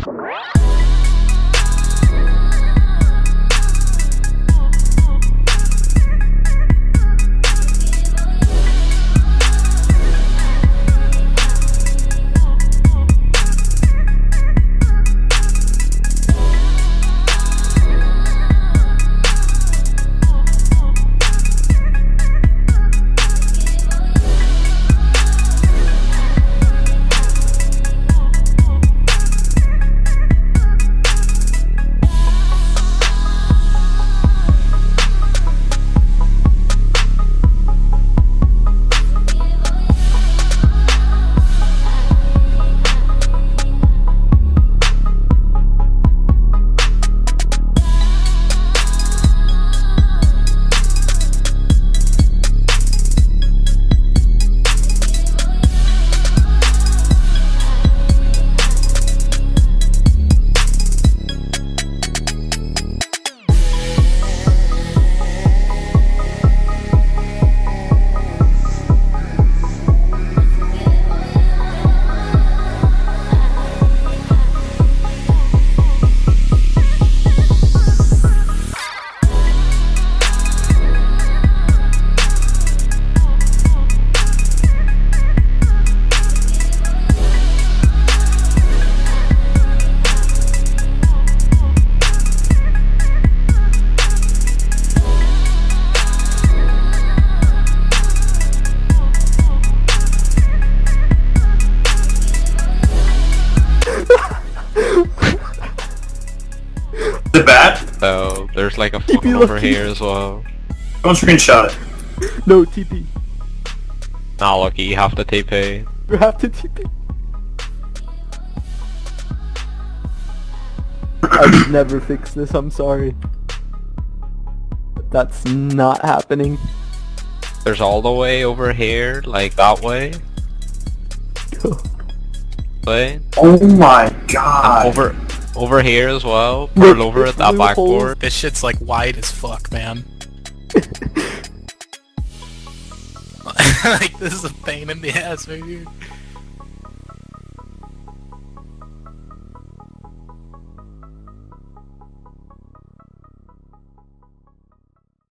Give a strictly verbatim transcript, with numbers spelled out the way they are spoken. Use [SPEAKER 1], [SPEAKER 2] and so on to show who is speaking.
[SPEAKER 1] Is it bad?
[SPEAKER 2] So there's like a fucking over here as well.
[SPEAKER 1] Don't screenshot it.
[SPEAKER 3] No, T P.
[SPEAKER 2] Nah, Lucky, you have to T P.
[SPEAKER 3] You have to T P. I would never fix this, I'm sorry. But that's not happening.
[SPEAKER 2] There's all the way over here, like that way. Way.
[SPEAKER 1] Oh my god.
[SPEAKER 2] And over, over here as well.
[SPEAKER 3] Look,
[SPEAKER 2] Put it over
[SPEAKER 3] it's
[SPEAKER 2] at that
[SPEAKER 3] blue
[SPEAKER 2] backboard.
[SPEAKER 3] holes.
[SPEAKER 4] This shit's like wide as fuck, man. Like, this is a pain in the ass right here.